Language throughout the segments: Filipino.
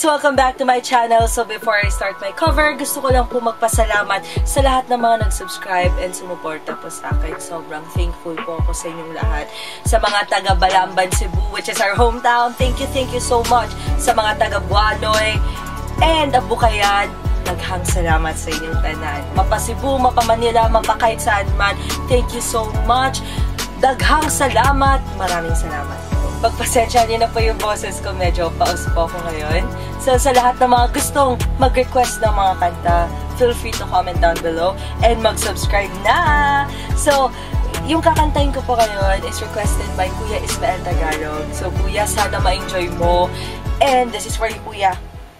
guys! Welcome back to my channel. So before I start my cover, gusto ko lang po magpasalamat sa lahat ng mga nag-subscribe and sumuporta po sa akin. Sobrang thankful po ako sa inyong lahat. Sa mga taga Balamban, Cebu, which is our hometown, thank you so much. Sa mga taga Buanoy and Abukayan, daghang salamat sa inyong tanan. Mapa Cebu, mapa Manila, mapa kahit saan man, thank you so much. Daghang salamat. Maraming salamat. Pagpasensya niyo na po yung boses ko, medyo paus po ako ngayon. So, sa lahat ng mga gustong mag-request ng mga kanta, feel free to comment down below and mag-subscribe na! So, yung kakantahin ko po ngayon is requested by Kuya Ismael Tagalog. So, Kuya, sana ma-enjoy mo. And this is for you, Kuya.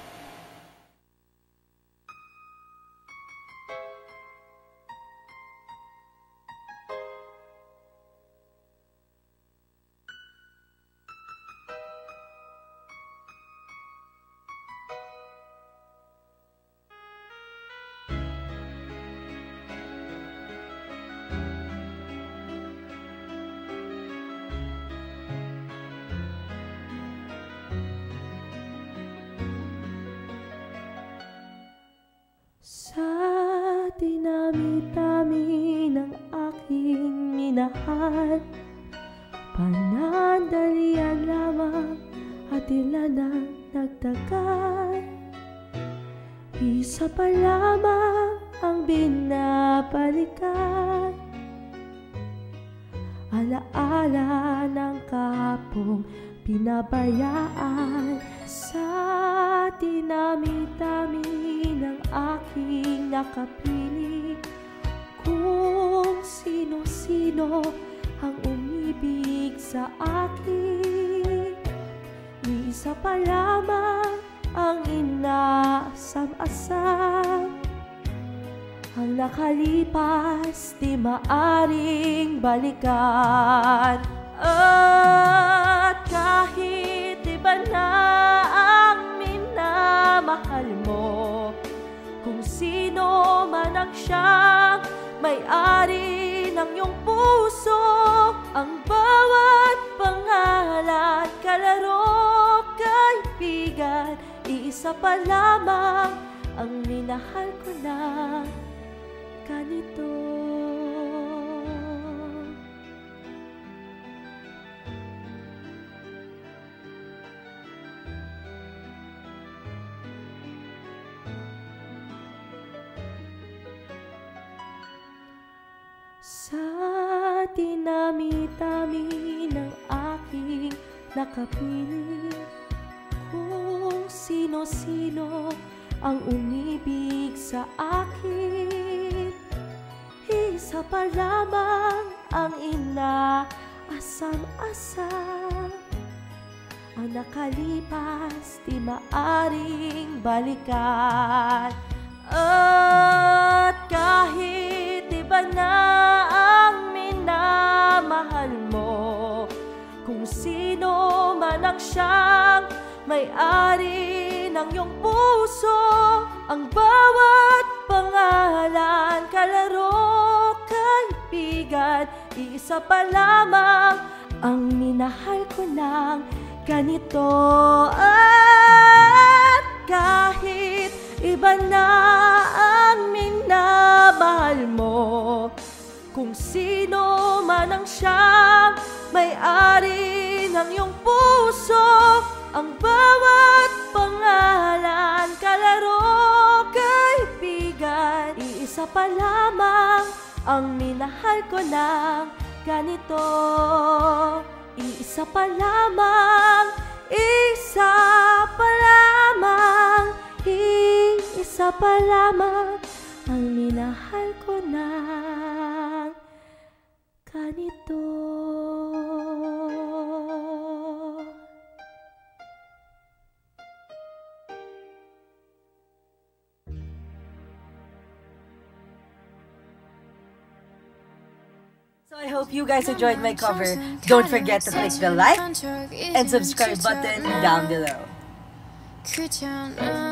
Sa dinami-dami ng aking minahal, panandalian lamang at ilan ang nagtagal. Isa pa lamang ang binabalikan, alaala ng kahapong pinabayaan. Sa dinami-dami ng aking nakapili, kung sino-sino ang umibig sa akin, isa pa lamang ang inaasam-asam. Ang nakalipas di maaring balikan. At kahit iba na ang minamahal mo, kung sino man ang siyang may-ari ng iyong puso, ang bawat pangalan, kalaro, kaibigan, iisa pa lamang ang minahal ko na ganito. Sa dinami-dami ng aking nakapili, kung sino-sino ang umibig sa akin, isa pa lamang ang inaasam-asam. Ang nakalipas di maaring balikan. At kahit iba na ang minamahal mo, kung sino man ang siyang may-ari ng iyong puso, ang bawat pangalan, kalaro, kaibigan, isa pa lamang ang minahal ko ng ganito. At kahit iba na ang minamahal mo, kung sino man ang siyang may-ari ng iyong puso, ang bawat pangalan, kalaro, kaibigan, iisa pa lamang ang minahal ko ng ganito. Iisa pa lamang, isa pa lamang, isa pa lamang ang minahal ko ng ganito. So I hope you guys enjoyed my cover. Don't forget to click the like and subscribe button down below.